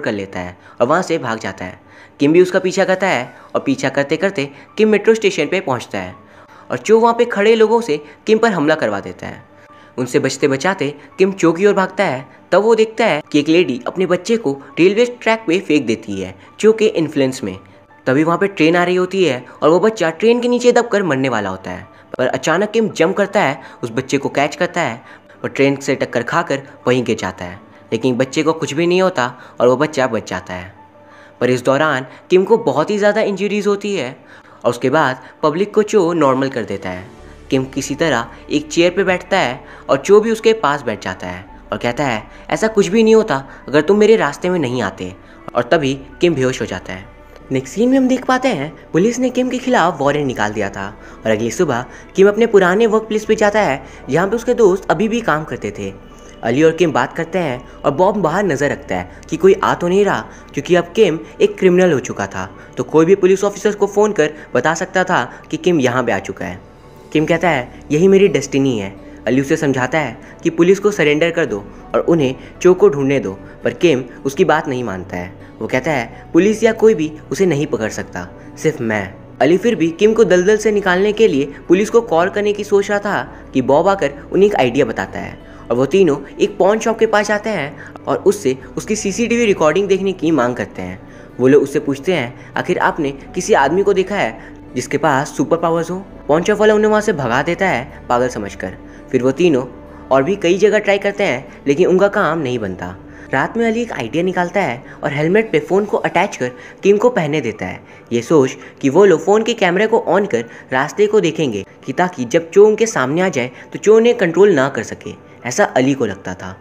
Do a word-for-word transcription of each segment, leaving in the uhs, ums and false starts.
कर लेता है और वहाँ से भाग जाता है। किम भी उसका पीछा करता है और पीछा करते करते किम मेट्रो स्टेशन पे पहुँचता है और चो वहाँ पे खड़े लोगों से किम पर हमला करवा देता है। उनसे बचते बचाते किम चो की ओर भागता है। तब वो देखता है कि एक लेडी अपने बच्चे को रेलवे ट्रैक पे फेंक देती है चो के इन्फ्लुएंस में। तभी वहाँ पे ट्रेन आ रही होती है और वो बच्चा ट्रेन के नीचे दबकर मरने वाला होता है, पर अचानक किम जंप करता है, उस बच्चे को कैच करता है और ट्रेन से टक्कर खाकर वहीं गिर जाता है। लेकिन बच्चे को कुछ भी नहीं होता और वो बच्चा बच जाता है। पर इस दौरान किम को बहुत ही ज़्यादा इंजरीज होती है और उसके बाद पब्लिक को चो नॉर्मल कर देता है। किम किसी तरह एक चेयर पे बैठता है और चो भी उसके पास बैठ जाता है और कहता है ऐसा कुछ भी नहीं होता अगर तुम मेरे रास्ते में नहीं आते, और तभी किम बेहोश हो जाता है। नेक्स्ट सीन में हम देख पाते हैं पुलिस ने किम के खिलाफ वारंट निकाल दिया था और अगली सुबह किम अपने पुराने वर्क प्लेस पे जाता है जहाँ पे उसके दोस्त अभी भी काम करते थे। अली और किम बात करते हैं और बॉब बाहर नज़र रखता है कि कोई आ तो नहीं रहा, क्योंकि अब किम एक क्रिमिनल हो चुका था तो कोई भी पुलिस ऑफिसर को फ़ोन कर बता सकता था कि किम यहाँ पे आ चुका है। किम कहता है यही मेरी डेस्टिनी है। अली उसे समझाता है कि पुलिस को सरेंडर कर दो और उन्हें चो को ढूंढने दो, पर किम उसकी बात नहीं मानता है। वो कहता है पुलिस या कोई भी उसे नहीं पकड़ सकता, सिर्फ मैं। अली फिर भी किम को दलदल से निकालने के लिए पुलिस को कॉल करने की सोच रहा था कि बॉब आकर उन्हें एक आइडिया बताता है और वो तीनों एक पॉन शॉप के पास जाते हैं और उससे उसकी सीसीटीवी रिकॉर्डिंग देखने की मांग करते हैं। वो लोग उससे पूछते हैं आखिर आपने किसी आदमी को देखा है जिसके पास सुपर पावर्स हो। पॉन शॉप वाला उन्हें वहाँ से भगा देता है पागल समझकर। फिर वो तीनों और भी कई जगह ट्राई करते हैं लेकिन उनका काम नहीं बनता। रात में अली एक आइडिया निकालता है और हेलमेट पे फ़ोन को अटैच कर किम को पहनने देता है, ये सोच कि वो लोग फ़ोन के कैमरे को ऑन कर रास्ते को देखेंगे कि ताकि जब चो उनके सामने आ जाए तो चो उन्हें कंट्रोल ना कर सके, ऐसा अली को लगता था।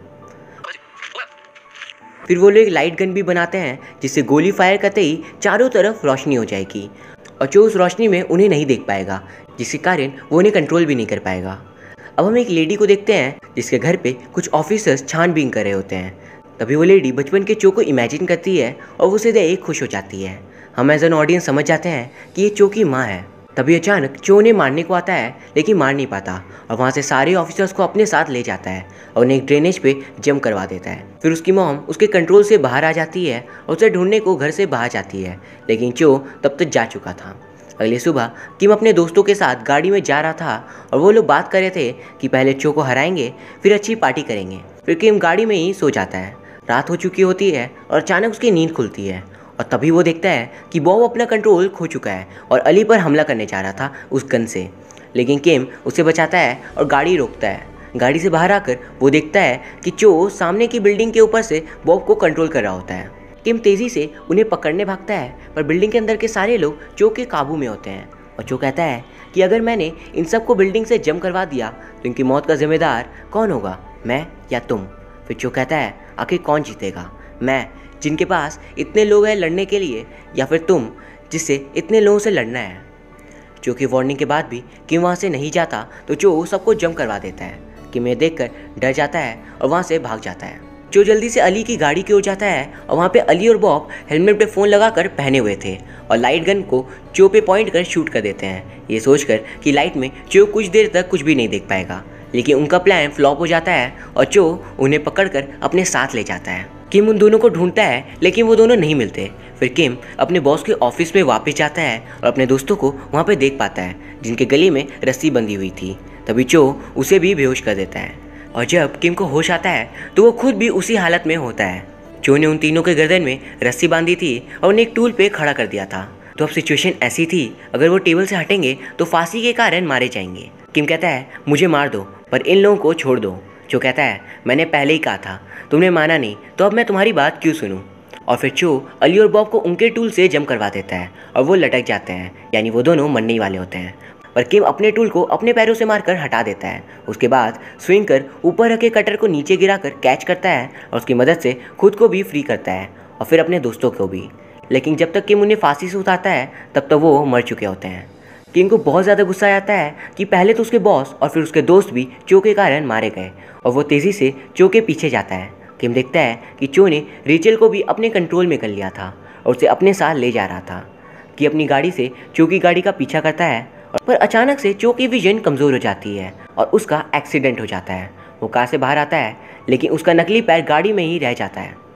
फिर वो लोग एक लाइट गन भी बनाते हैं जिससे गोली फायर करते ही चारों तरफ रोशनी हो जाएगी और चो उस रोशनी में उन्हें नहीं देख पाएगा, जिसके कारण वो उन्हें कंट्रोल भी नहीं कर पाएगा। अब हम एक लेडी को देखते हैं जिसके घर पे कुछ ऑफिसर्स छानबीन कर रहे होते हैं। तभी वो लेडी बचपन के चो को इमेजिन करती है और वो सीधे एक खुश हो जाती है। हम एज एन ऑडियंस समझ जाते हैं कि ये चो की माँ है। तभी अचानक चो उन्हें मारने को आता है लेकिन मार नहीं पाता और वहाँ से सारे ऑफिसर्स को अपने साथ ले जाता है और उन्हें एक ड्रेनेज पे जंप करवा देता है। फिर उसकी मॉम उसके कंट्रोल से बाहर आ जाती है और उसे ढूंढने को घर से बाहर जाती है, लेकिन चो तब तक जा चुका था। अगली सुबह किम अपने दोस्तों के साथ गाड़ी में जा रहा था और वो लोग बात कर रहे थे कि पहले चो को हराएंगे फिर अच्छी पार्टी करेंगे। फिर किम गाड़ी में ही सो जाता है। रात हो चुकी होती है और अचानक उसकी नींद खुलती है और तभी वो देखता है कि बॉब अपना कंट्रोल खो चुका है और अली पर हमला करने जा रहा था उस गन से, लेकिन किम उसे बचाता है और गाड़ी रोकता है। गाड़ी से बाहर आकर वो देखता है कि चो सामने की बिल्डिंग के ऊपर से बॉब को कंट्रोल कर रहा होता है। किम तेज़ी से उन्हें पकड़ने भागता है पर बिल्डिंग के अंदर के सारे लोग चो के काबू में होते हैं और चो कहता है कि अगर मैंने इन सबको बिल्डिंग से जंप करवा दिया तो इनकी मौत का जिम्मेदार कौन होगा, मैं या तुम। फिर चो कहता है आखिर कौन जीतेगा, मैं जिनके पास इतने लोग हैं लड़ने के लिए, या फिर तुम जिससे इतने लोगों से लड़ना है। चो की वार्निंग के बाद भी किम वहाँ से नहीं जाता तो चो सबको जंप करवा देता है। किम ये देखकर डर जाता है और वहाँ से भाग जाता है। चो जल्दी से अली की गाड़ी की ओर जाता है और वहाँ पे अली और बॉब हेलमेट पे फ़ोन लगाकर पहने हुए थे और लाइट गन को चो पे पॉइंट कर शूट कर देते हैं, ये सोचकर कि लाइट में चो कुछ देर तक कुछ भी नहीं देख पाएगा। लेकिन उनका प्लान फ्लॉप हो जाता है और चो उन्हें पकड़कर अपने साथ ले जाता है। किम उन दोनों को ढूंढता है लेकिन वो दोनों नहीं मिलते। फिर किम अपने बॉस के ऑफिस में वापस जाता है और अपने दोस्तों को वहाँ पे देख पाता है जिनके गले में रस्सी बंधी हुई थी। तभी चो उसे भी बेहोश कर देता है और जब किम को होश आता है तो वो खुद भी उसी हालत में होता है। चो ने उन तीनों के गर्दन में रस्सी बांधी थी और उन्हें एक टूल पे खड़ा कर दिया था। तो अब सिचुएशन ऐसी थी, अगर वो टेबल से हटेंगे तो फांसी के कारण मारे जाएंगे। किम कहता है मुझे मार दो पर इन लोगों को छोड़ दो। चो कहता है मैंने पहले ही कहा था, तुमने माना नहीं तो अब मैं तुम्हारी बात क्यों सुनूं। और फिर चो अली और बॉब को उनके टूल से जंप करवा देता है और वो लटक जाते हैं, यानी वो दोनों मरने वाले होते हैं। पर किम अपने टूल को अपने पैरों से मारकर हटा देता है। उसके बाद स्विंग कर ऊपर रखे कटर को नीचे गिराकर कैच करता है और उसकी मदद से खुद को भी फ्री करता है और फिर अपने दोस्तों को भी। लेकिन जब तक किम उन्हें फांसी से उतारता है तब तक वो मर चुके होते हैं। किम को बहुत ज़्यादा गुस्सा आता है कि पहले तो उसके बॉस और फिर उसके दोस्त भी चो के कारण मारे गए और वो तेज़ी से चो के पीछे जाता है। किम देखता है कि चो ने रेचल को भी अपने कंट्रोल में कर लिया था और उसे अपने साथ ले जा रहा था। कि अपनी गाड़ी से चो की गाड़ी का पीछा करता है पर अचानक से चो की विजन कमज़ोर हो जाती है और उसका एक्सीडेंट हो जाता है। वो कार से बाहर आता है लेकिन उसका नकली पैर गाड़ी में ही रह जाता है।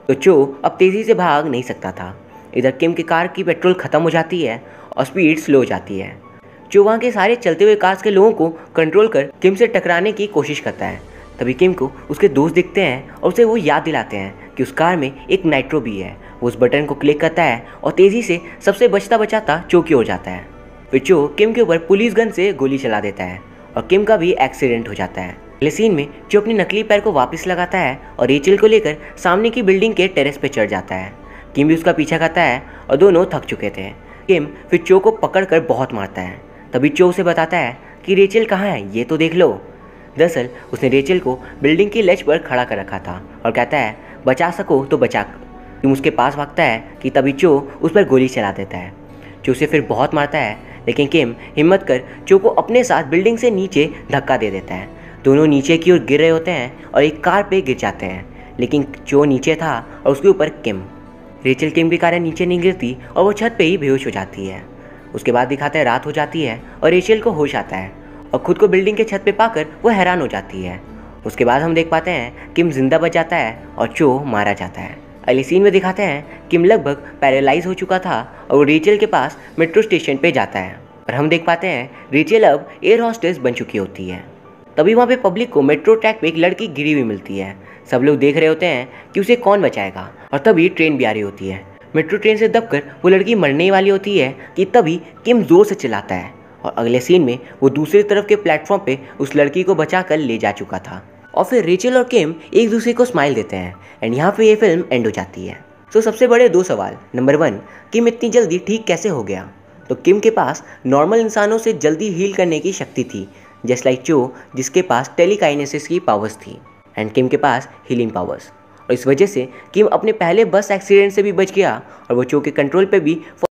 तो चो अब तेज़ी से भाग नहीं सकता था। इधर किम की कार की पेट्रोल ख़त्म हो जाती है और स्पीड स्लो हो जाती है। चो वहाँ के सारे चलते हुए कार्स के लोगों को कंट्रोल कर किम से टकराने की कोशिश करता है। तभी किम को उसके दोस्त दिखते हैं और उसे वो याद दिलाते हैं कि उस कार में एक नाइट्रो भी है। वो उस बटन को क्लिक करता है और तेज़ी से सबसे बचता बचाता चो की ओर जाता है। फिर चो किम के ऊपर पुलिस गन से गोली चला देता है और किम का भी एक्सीडेंट हो जाता है। अगले सीन में चो अपनी नकली पैर को वापस लगाता है और रेचल को लेकर सामने की बिल्डिंग के टेरेस पे चढ़ जाता है। किम भी उसका पीछा करता है और दोनों थक चुके थे। किम फिर चो को पकड़कर बहुत मारता है। तभी चो उसे बताता है कि रेचल कहाँ है, ये तो देख लो। दरअसल उसने रेचल को बिल्डिंग की लेज पर खड़ा कर रखा था और कहता है बचा सको तो बचा। किम उसके पास भागता है कि तभी चो उस पर गोली चला देता है। चो उसे फिर बहुत मारता है, लेकिन किम हिम्मत कर चो को अपने साथ बिल्डिंग से नीचे धक्का दे देता है। दोनों नीचे की ओर गिर रहे होते हैं और एक कार पे गिर जाते हैं, लेकिन चो नीचे था और उसके ऊपर किम। रेचल किम की कार नीचे नहीं गिरती और वो छत पे ही बेहोश हो जाती है। उसके बाद दिखाते हैं रात हो जाती है और रेचल को होश आता है और खुद को बिल्डिंग के छत पे पाकर वो हैरान हो जाती है। उसके बाद हम देख पाते हैं किम जिंदा बच जाता है और चो मारा जाता है। अगले सीन में दिखाते हैं किम लगभग पैरालाइज हो चुका था और वो रेचल के पास मेट्रो स्टेशन पे जाता है और हम देख पाते हैं रेचल अब एयर हॉस्टेस बन चुकी होती है। तभी वहाँ पे पब्लिक को मेट्रो ट्रैक पे एक लड़की गिरी हुई मिलती है। सब लोग देख रहे होते हैं कि उसे कौन बचाएगा और तभी ट्रेन भी आ रही होती है। मेट्रो ट्रेन से दबकर वो लड़की मरने वाली होती है कि तभी किम जोर से चिल्लाता है और अगले सीन में वो दूसरी तरफ के प्लेटफॉर्म पे उस लड़की को बचाकर ले जा चुका था। और फिर रेचल और किम एक दूसरे को स्माइल देते हैं एंड यहाँ पे ये फिल्म एंड हो जाती है। तो सबसे बड़े दो सवाल, नंबर वन, किम इतनी जल्दी ठीक कैसे हो गया? तो किम के पास नॉर्मल इंसानों से जल्दी हील करने की शक्ति थी, जस्ट लाइक चो जिसके पास टेलीकाइनेसिस की पावर्स थी एंड किम के पास हीलिंग पावर्स। और इस वजह से किम अपने पहले बस एक्सीडेंट से भी बच गया और वो चो के कंट्रोल पे भी